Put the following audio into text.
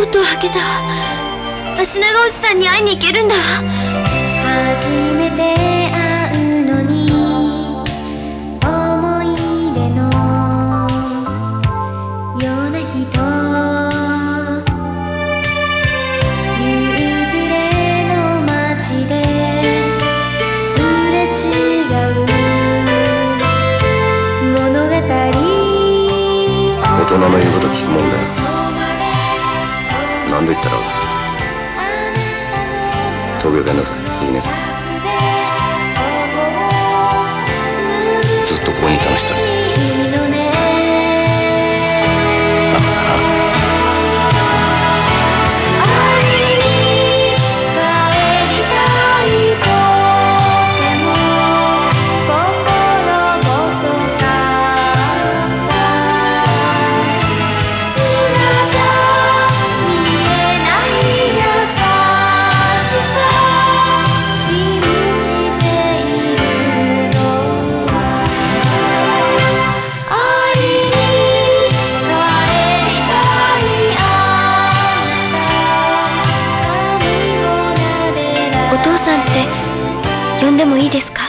とうはけたわ。足長おじさんに会いに行けるんだわ。 初めて会うのに思い出のような人、夕暮れの街ですれ違う物語。 大人の言うこと聞くもんだよ。何度言ったら東京帰んなさい。いいね。ずっとここにいたの一人で。バカだな。 お父さんって呼んでもいいですか？